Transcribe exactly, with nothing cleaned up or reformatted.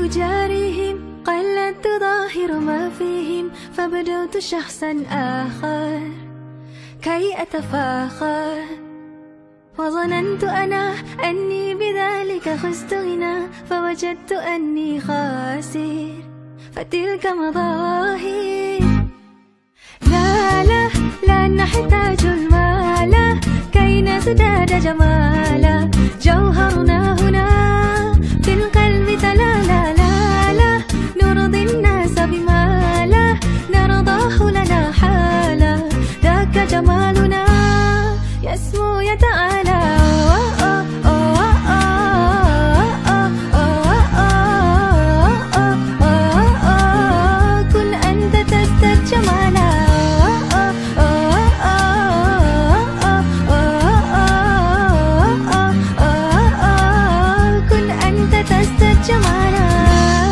أجاريهم قلت تظاهر ما فيهم، فبدوت شخصا آخر كي أتفاخر، وظننت أنا أني بذلك خزت غنى، فوجدت أني خاسر، فتلك مظاهر. لا لا لا نحتاج المال كي نزداد جمالا، جوهرنا هنا